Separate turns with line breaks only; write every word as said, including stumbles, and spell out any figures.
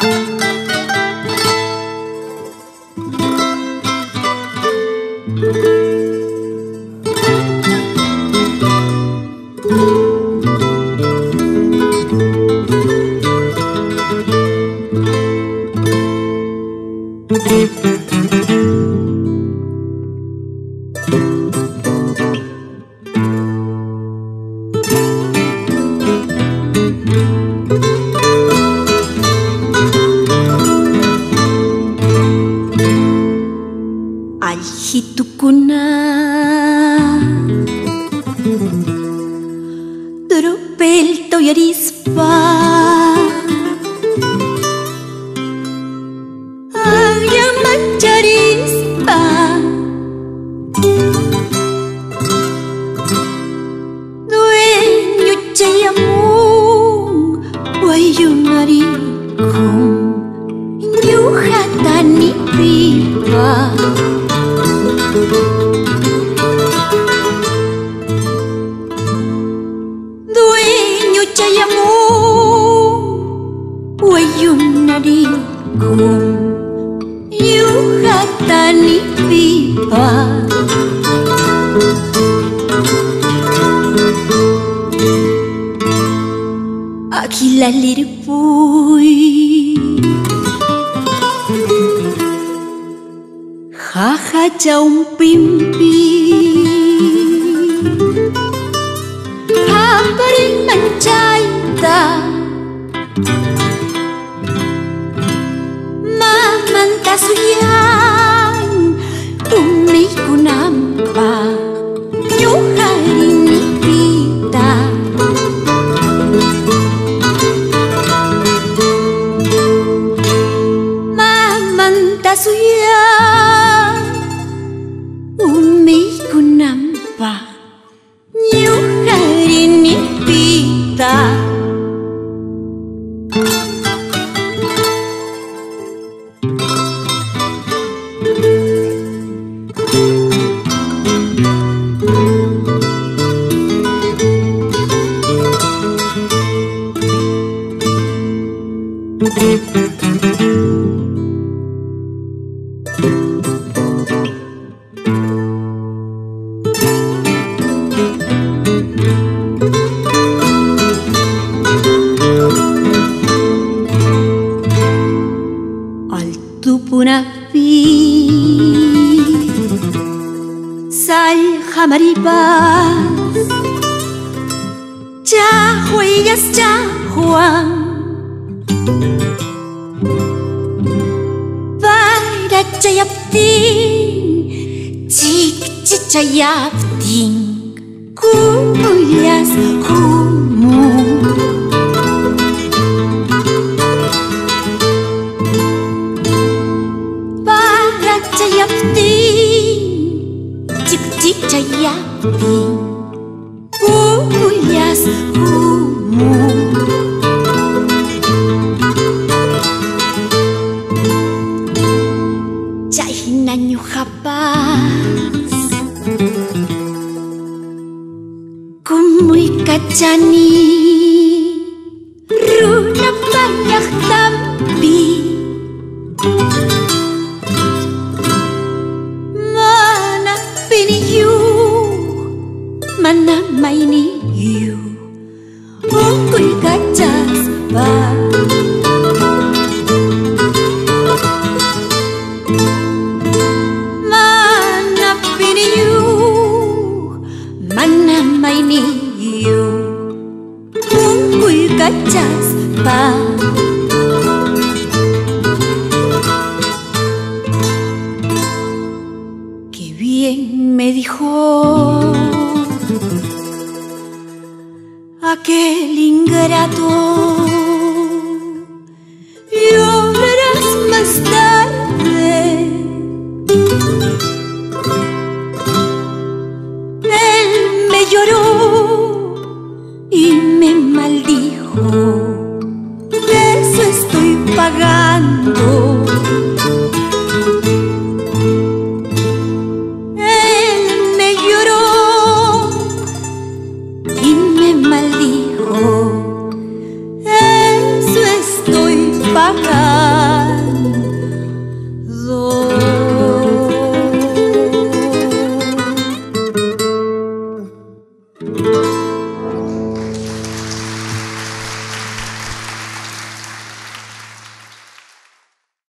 Alhitukuna Tropel toyarispa Ayamacharispa Dueño chayamung Wayumarikum Yuhatani pipa Dueño chayamung Wayumarikum Yuhatani pipa Akilalirpuy Haha jaum pimpi Habaring mancaita Mamanta suyang Umi ku nampak Nyuhari nipita Mamanta suyang Umi ku nampak Nyuhari nipita Altupunapi Sal jamaribas Chahuellas chahuan Para chayaptin Chik chichayaptin Kumuyas kumu Para chayaptin Chik chichayaptin Kumuyas kumu Chaynaño hapas Kumuy kachani Runa banyak tampi Mana piniyu Mana mainiyu Ukuy kachas ba Mana mainiyu Ukuy kachas pa Qué bien me dijo Aquel ingrato Llorarás más tarde